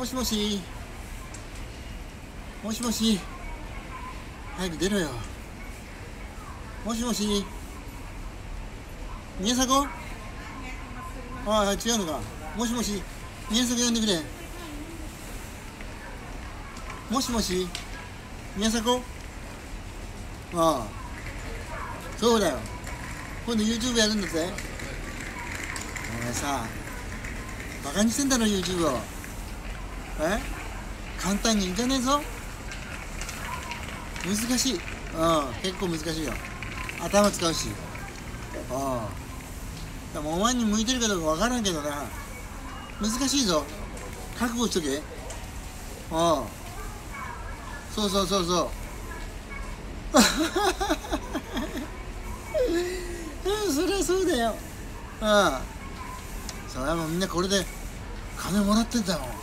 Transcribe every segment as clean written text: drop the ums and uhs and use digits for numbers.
もしもし、もしもし、早く出ろよ。もしもし、宮迫。ああ、違うのか。もしもし、宮迫呼んでくれ。もしもし、宮迫。ああ、そうだよ。今度 YouTube やるんだぜ。お前さ、バカにしてんだろ YouTube を。簡単にいかねえぞ。難しい。結構難しいよ。頭使うし。でもお前に向いてるかどうかわからんけどな。難しいぞ。覚悟しとけ。そうそうそうそう。そりゃそうだよ。それはもうみんなこれで金もらってんだもん。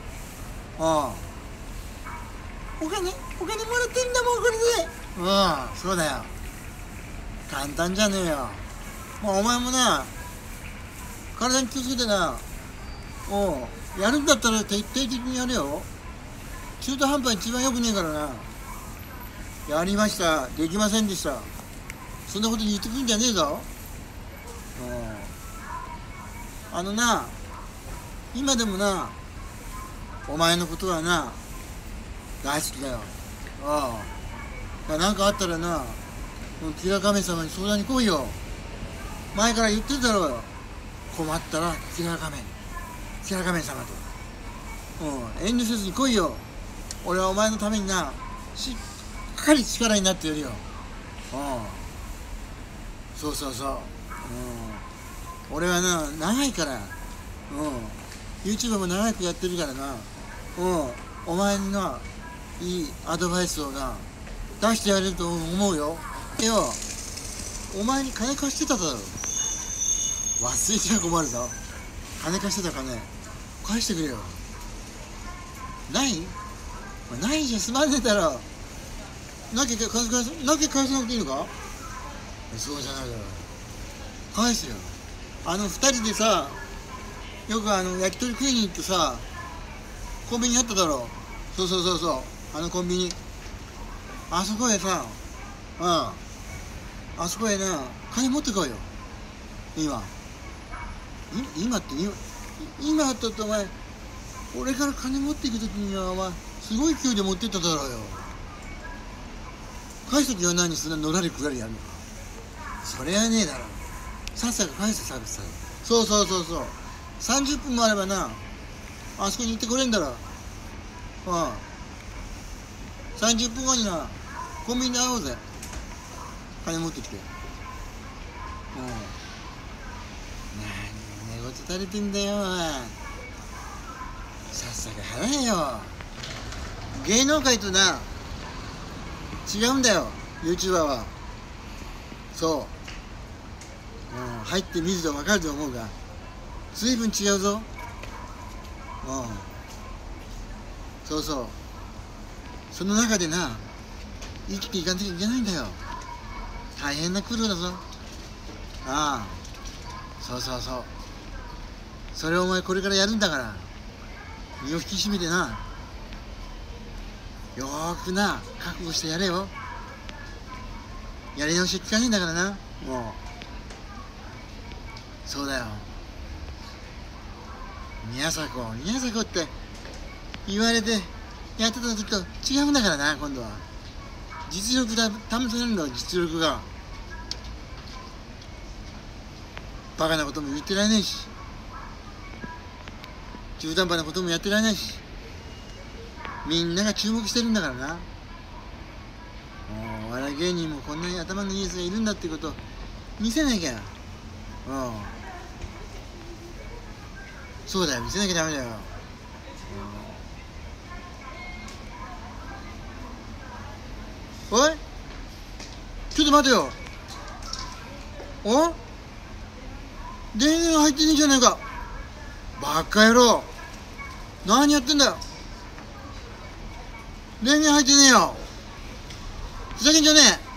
お金もらってんだもん、これで。そうだよ。簡単じゃねえよ。お前もな、体に気をつけてな。やるんだったら徹底的にやれよ。中途半端一番良くねえからな。やりました、できませんでした、そんなこと言ってくんじゃねえぞ。今でもな、お前のことはな、大好きだよ。なんかあったらな、キラカメ様に相談に来いよ。前から言ってるだろうよ。困ったらキラカメ様と。遠慮せずに来いよ。俺はお前のためにな、しっかり力になってやるよ。そうそうそう。俺はな、長いから。YouTube も長くやってるからな。お前にな、いいアドバイスをな、出してやれると思うよ。お前に金貸してただろ。忘れちゃ困るぞ。金貸してた金返してくれよ。ないじゃ済まねえだろ。なきゃ返さなくていいのか。そうじゃないだろ。返すよ。二人でさ、よく焼き鳥食いに行ってさ、コンビニあっただろ。そう、コンビニ。あそこへさ、あそこへな、金持ってこいよ。今ってお前、俺から金持っていくときにはお前、すごい勢いで持ってっただろうよ。返すときは何、そんなのらりくらりやるのか。それはねえだろ。さっさと返せ、そう。30分もあればな、あそこに行ってくれんだろ。30分後にな、コンビニで会おうぜ。金持ってきて。何寝言垂れてんだよ。さっさと払えよ。芸能界とな、違うんだよ、YouTuber は。そう。入ってみると分かると思うが、随分違うぞ。そう。その中でな、生きていかなきゃいけないんだよ。大変な苦労だぞ。そう。それをお前これからやるんだから、身を引き締めてな、よーくな、覚悟してやれよ。やり直し聞かねえんだからな、もう。そうだよ。宮迫って言われてやってた時と違うんだからな、今度は。実力だ、試されるんだ、実力が。バカなことも言ってられないし、中途半端なこともやってられないし、みんなが注目してるんだからな。もうお笑い芸人もこんなに頭のいいやつがいるんだってことを見せなきゃ。そうだよ、見せなきゃダメだよ。おい、ちょっと待てよ。電源入ってねえじゃねえか。バカ野郎、何やってんだよ。電源入ってねえよ。ふざけんじゃねえ。